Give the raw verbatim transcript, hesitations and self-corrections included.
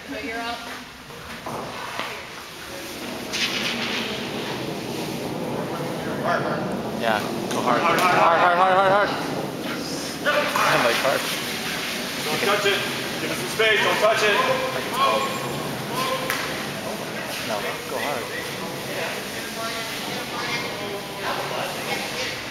So you're up. Hard. Yeah, go hard. Hard, hard, Hard, hard, hard, hard, hard, hard. I'm like hard. Don't touch it. Give it some space. Don't touch it. I can tell. No, go hard.